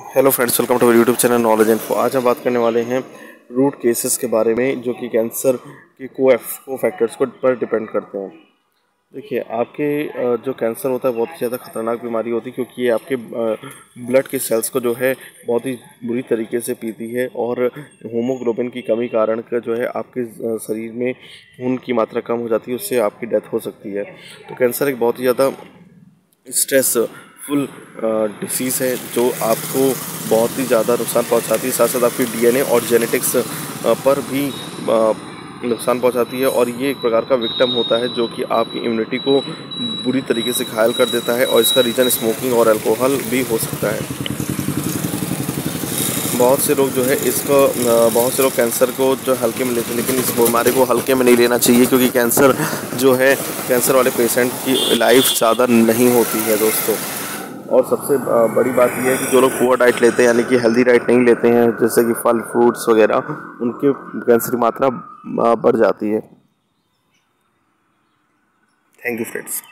Hello friends, welcome to YouTube channel knowledge info. आज हम बात करने वाले हैं रूट केसेस के बारे में जो कि कैंसर के को फैक्टर्स को पर डिपेंड करते हैं। देखिए, आपके जो कैंसर होता है बहुत ही ज़्यादा खतरनाक बीमारी होती है, क्योंकि ये आपके ब्लड के सेल्स को जो है बहुत ही बुरी तरीके से पीती है और हीमोग्लोबिन की कमी कारण का जो है आपके शरीर में खून की मात्रा कम हो जाती है, उससे आपकी डेथ हो सकती है। तो कैंसर एक बहुत ही ज़्यादा स्ट्रेसफुल डिसीज़ है जो आपको बहुत ही ज़्यादा नुकसान पहुंचाती है, साथ साथ आपकी डीएनए और जेनेटिक्स पर भी नुकसान पहुंचाती है। और ये एक प्रकार का विक्टिम होता है जो कि आपकी इम्यूनिटी को बुरी तरीके से घायल कर देता है, और इसका रीज़न स्मोकिंग और अल्कोहल भी हो सकता है। बहुत से लोग जो है बहुत से लोग कैंसर को जो हल्के में लेते हैं, लेकिन इस बीमारी को हल्के में नहीं लेना चाहिए, क्योंकि कैंसर वाले पेशेंट की लाइफ ज़्यादा नहीं होती है दोस्तों। और सबसे बड़ी बात यह है कि जो लोग पुअर डाइट लेते हैं, यानी कि हेल्दी डाइट नहीं लेते हैं, जैसे कि फल फ्रूट्स वगैरह, उनके कैंसर की मात्रा बढ़ जाती है। Thank you friends.